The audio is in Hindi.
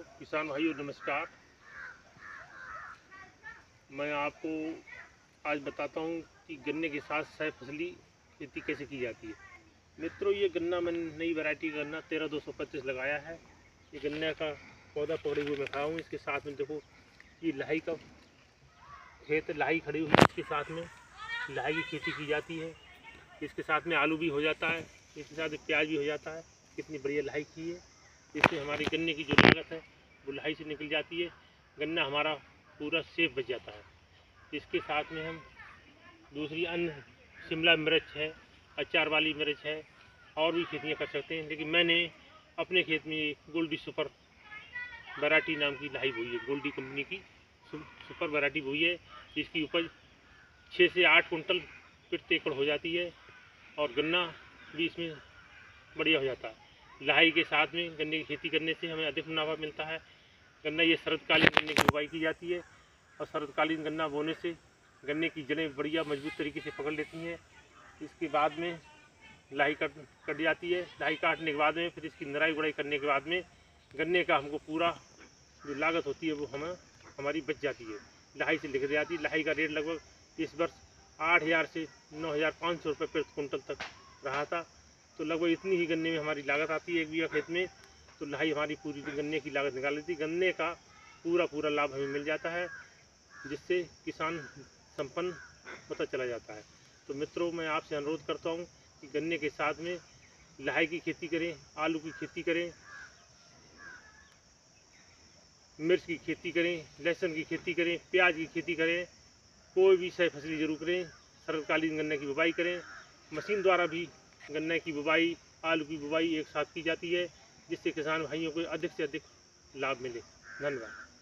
किसान भाइयों नमस्कार। मैं आपको आज बताता हूँ कि गन्ने के साथ सह फसली खेती कैसे की जाती है। मित्रों, ये गन्ना मैंने नई वैरायटी गन्ना 13225 लगाया है। ये गन्ने का पौधा पकड़े हुए मैं खड़ा हूँ। इसके साथ में देखो ये लाही का खेत, लाही खड़ी हुई है। इसके साथ में लाही की खेती की जाती है। इसके साथ में आलू भी हो जाता है, इसके साथ में प्याज भी हो जाता है। कितनी बढ़िया लाही की है। इससे हमारी गन्ने की जो लागत है वो लाही से निकल जाती है। गन्ना हमारा पूरा सेफ बच जाता है। इसके साथ में हम दूसरी अन्य शिमला मिर्च है, अचार वाली मिर्च है, और भी खेतियाँ कर सकते हैं। लेकिन मैंने अपने खेत में गोल्डी सुपर वैरायटी नाम की लाही बोई है। गोल्डी कंपनी की सुपर वैरायटी बोई है। इसकी उपज 6 से 8 कुंटल प्रति एकड़ हो जाती है और गन्ना भी इसमें बढ़िया हो जाता है। लाही के साथ में गन्ने की खेती करने से हमें अधिक मुनाफा मिलता है। गन्ना ये शरदकालीन गन्ने की बुवाई की जाती है और शरदकालीन गन्ना बोने से गन्ने की जड़ें बढ़िया मजबूत तरीके से पकड़ लेती हैं। इसके बाद में लाही कट जाती है। लाही काटने के बाद में फिर इसकी निराई गुड़ाई करने के बाद में गन्ने का हमको पूरा जो लागत होती है वो हमारी बच जाती है। लाही से लिख जाती है। लाही का रेट लगभग इस वर्ष 8000 से 9500 रुपये प्रति कुंटल तक रहा था। तो लगभग इतनी ही गन्ने में हमारी लागत आती है 1 बीघा खेत में। तो लाही हमारी पूरी गन्ने की लागत निकाल लेती है। गन्ने का पूरा लाभ हमें मिल जाता है, जिससे किसान संपन्न होता चला जाता है। तो मित्रों, मैं आपसे अनुरोध करता हूँ कि गन्ने के साथ में लाही की खेती करें, आलू की खेती करें, मिर्च की खेती करें, लहसुन की खेती करें, प्याज की खेती करें। कोई भी सह फसली जरूर करें। शरदकालीन गन्ने की बुवाई करें। मशीन द्वारा भी गन्ने की बुवाई, आलू की बुवाई एक साथ की जाती है, जिससे किसान भाइयों को अधिक से अधिक लाभ मिले। धन्यवाद।